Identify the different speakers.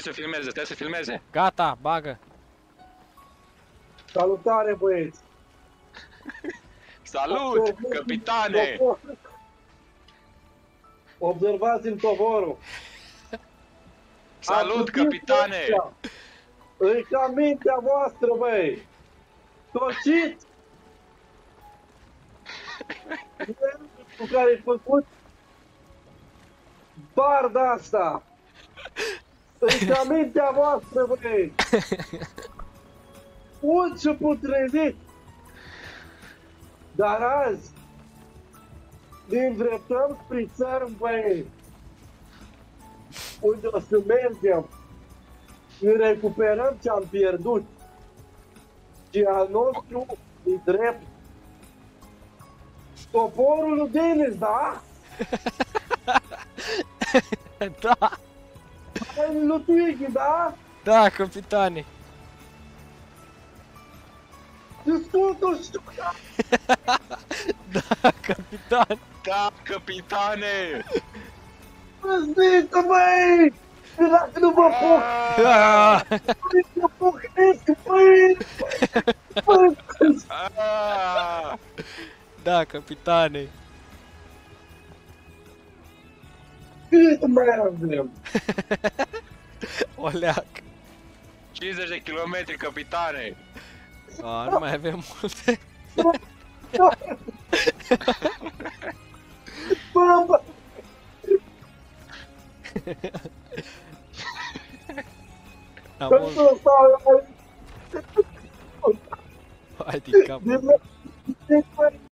Speaker 1: să filmeze, trebuie să filmeze.
Speaker 2: Gata, bagă.
Speaker 3: Salutare, băieți!
Speaker 1: Salut, capitane!
Speaker 3: Observați-mi tovorul!
Speaker 1: Salut, capitane!
Speaker 3: Îi ca mintea voastră, băi! Tocit! Cu care ai făcut barda asta! Îi ca mintea voastră, băi! Unt și putrezit! Dar azi ne îndreptăm spre țărm, băi! Unde o să mergem, ne recuperăm ce-am pierdut. Și al nostru e drept. Toporul lui Denis, da?
Speaker 2: Da,
Speaker 3: Hai lui Twiggy, da?
Speaker 2: da, capitane.
Speaker 3: Discutul știu, da?
Speaker 2: Da, capitan.
Speaker 1: Da, capitane!
Speaker 3: Păzită, băi! Că dacă nu vă foc,
Speaker 2: Ah,
Speaker 3: mă pocnesc, băi! Băi!
Speaker 1: Ah!
Speaker 2: da, capitane.
Speaker 3: Cât mai avem?
Speaker 2: O leac.
Speaker 1: 50 de kilometri, capitane!
Speaker 2: Ah, nu mai avem multe.
Speaker 3: Bă, bă!
Speaker 2: Am
Speaker 3: Că
Speaker 2: mult.
Speaker 3: nu stau,
Speaker 2: Hai din cap.
Speaker 3: din